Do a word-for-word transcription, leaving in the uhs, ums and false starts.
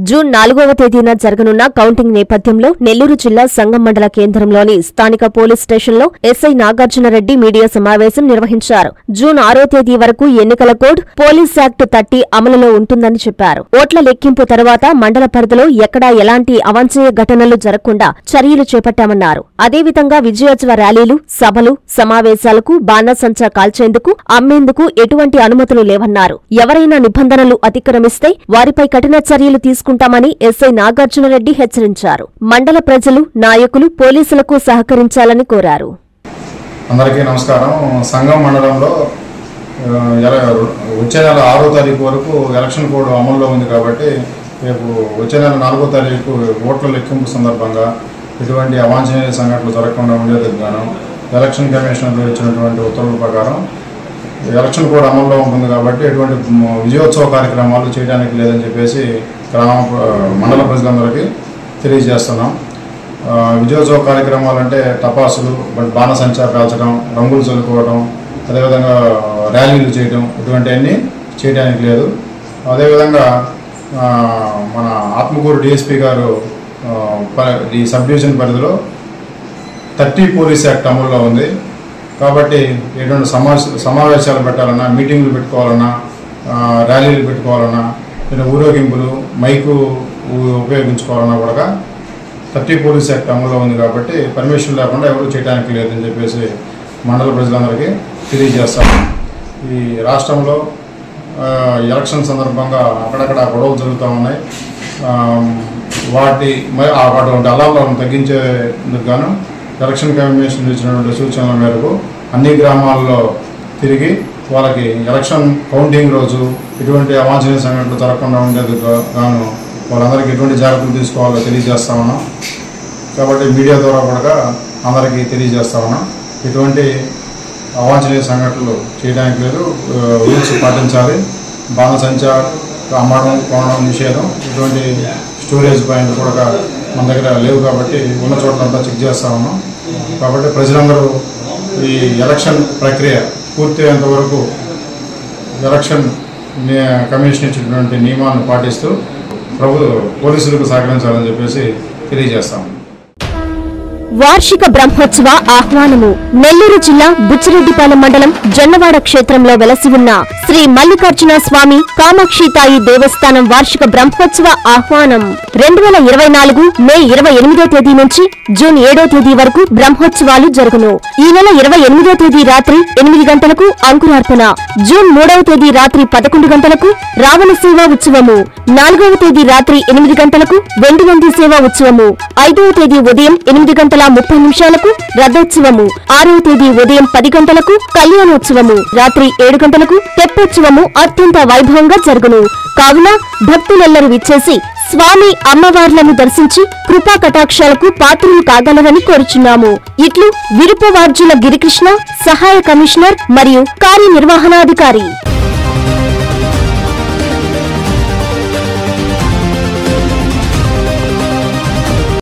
June నాలుగవ తేదీన జరగనున్న కౌంటింగ్ నేపథ్యంలో నెల్లూరు జిల్లా సంగం మండల కేంద్రంలోని స్థానిక పోలీస్ స్టేషన్లో ఎస్ఐ నాగార్జునరెడ్డి మీడియా సమావేశం నిర్వహించారు. జూన్ ఆరో తేదీ వరకు ఎన్నికల కోడ్, పోలీస్ యాక్ట్ థర్టీ అమలులో ఉంటుందని చెప్పారు. ఓట్ల లెక్కింపు తర్వాత మండల పరిధిలో ఎక్కడా ఎలాంటి అవాంఛనీయ ఘటనలు జరగకుండా చర్యలు చేపట్టామన్నారు. అదేవిధంగా విజయోత్సవ ర్యాలీలు, సభలు, సమావేశాలకు బాణాసంచా కాల్చేందుకు, అమ్మేందుకు ఎటువంటి అనుమతులు లేవన్నారు. ఎవరైనా నిబంధనలు అతిక్రమిస్తే వారిపై కఠిన చర్యలు తీసుకుంటామని ఎస్ఐ నాగార్జునరెడ్డి హెచ్చరించారు. మండల ప్రజలు, నాయకులు పోలీసులకు సహకరించాలని కోరారు. అందరికీ నమస్కారం. సంగం మండలంలో వచ్చే నెల ఆరో తారీఖు వరకు ఎలక్షన్ కోడ్ అమల్లో ఉంది కాబట్టి రేపు వచ్చే నెల నాలుగో తారీఖు ఓట్ల లెక్కింపు సందర్భంగా ఎటువంటి అవాంఛనీయ సంఘటనలు జరగకుండా ఉండేందుకు గాను ఎలక్షన్ కమిషనర్ ఇచ్చినటువంటి ఉత్తర్వుల ప్రకారం ఎలక్షన్ కోడ్ అమల్లో ఉంటుంది కాబట్టి ఎటువంటి విజయోత్సవ కార్యక్రమాలు చేయడానికి లేదని చెప్పేసి గ్రామ మండల ప్రజలందరికీ తెలియజేస్తున్నాం. విజయోత్సవ కార్యక్రమాలు అంటే టపాసులు, బాణసంచా కాల్చడం, రంగులు చల్లుకోవడం, అదేవిధంగా ర్యాలీలు చేయడం, ఇటువంటివన్నీ చేయడానికి లేదు. అదేవిధంగా మన ఆత్మకూరు డిఎస్పీ గారు ఈ సబ్ డివిజన్ పరిధిలో థర్టీ పోలీస్ యాక్ట్ అమల్లో ఉంది కాబట్టి ఎటువంటి సమా సమావేశాలు పెట్టాలన్నా, మీటింగులు పెట్టుకోవాలన్నా, ర్యాలీలు పెట్టుకోవాలన్నా, లేదా ఊరేగింపులు, మైకు ఉపయోగించుకోవాలన్నా కూడా థర్టీ పోలీస్ యాక్ట్ అమల్లో ఉంది కాబట్టి పర్మిషన్ లేకుండా ఎవరు చేయడానికి లేదని చెప్పేసి మండల ప్రజలందరికీ తెలియజేస్తాము. ఈ రాష్ట్రంలో ఎలక్షన్ సందర్భంగా అక్కడక్కడ గొడవలు జరుగుతూ ఉన్నాయి. వాటి అటువంటి అలాలను తగ్గించేందుకు గాను ఎలక్షన్ కమిషన్ ఇచ్చినటువంటి సూచనల మేరకు అన్ని గ్రామాల్లో తిరిగి వాళ్ళకి ఎలక్షన్ కౌంటింగ్ రోజు ఎటువంటి అవాంఛనీయ సంఘటనలు జరగకుండా ఉండేందుకు గాను వాళ్ళందరికీ ఎటువంటి జాగ్రత్తలు తీసుకోవాలో తెలియజేస్తా ఉన్నాం. కాబట్టి మీడియా ద్వారా కూడా అందరికీ తెలియజేస్తా ఉన్నాం. ఎటువంటి అవాంఛనీయ సంఘటనలు చేయడానికి లేదు, రూల్స్ పాటించాలి. బాణసంచా అమ్మడం, కొనడం నిషేధం. ఇటువంటి స్టోరేజ్ పాయింట్ కూడా మన దగ్గర లేవు కాబట్టి ఉన్న చోట్లంతా చెక్ చేస్తా ఉన్నాం. కాబట్టి ప్రజలందరూ ఈ ఎలక్షన్ ప్రక్రియ పూర్తయ్యేంత వరకు ఎలక్షన్ కమిషన్ ఇచ్చినటువంటి నియమాలను పాటిస్తూ ప్రభు పోలీసులకు సహకరించాలని చెప్పేసి తెలియజేస్తాము. వార్షిక బ్రహ్మోత్సవ ఆహ్వానము. నెల్లూరు జిల్లా బుచ్చిరెడ్డిపాలెం మండలం జొన్నవాడ క్షేత్రంలో వెలసి ఉన్న శ్రీ మల్లికార్జున స్వామి కామాక్షితాయి దేవస్థానం వార్షిక బ్రహ్మోత్సవ ఆహ్వానం రెండు వేల ఇరవై నాలుగు మే ఇరవై ఎనిమిదో తేదీ నుంచి జూన్ ఏడో తేదీ వరకు బ్రహ్మోత్సవాలు జరుగును. ఈ నెల ఇరవై ఎనిమిదో తేదీ రాత్రి ఎనిమిది గంటలకు అంకురార్పణ, జూన్ మూడవ తేదీ రాత్రి పదకొండు గంటలకు రావణ సేవా ఉత్సవము, నాలుగవ తేదీ రాత్రి ఎనిమిది గంటలకు వెండి వంది సేవా ఉత్సవము, ఐదవ తేదీ ఉదయం ఎనిమిది గంటల ముప్పై నిమిషాలకు రథోత్సవము, ఆరవ తేదీ ఉదయం పది గంటలకు కళ్యాణోత్సవము, రాత్రి ఏడు గంటలకు తెప్పోత్సవము అత్యంత వైభవంగా జరుగును. కావున భక్తులెల్లరూ విచ్చేసి స్వామి అమ్మవార్లను దర్శించి కృపా కటాక్షాలకు పాత్రలు కాగలరని కోరుచున్నాము. ఇట్లు విరుపవార్జుల గిరికృష్ణ, సహాయ కమిషనర్ మరియు కార్యనిర్వహణాధికారి.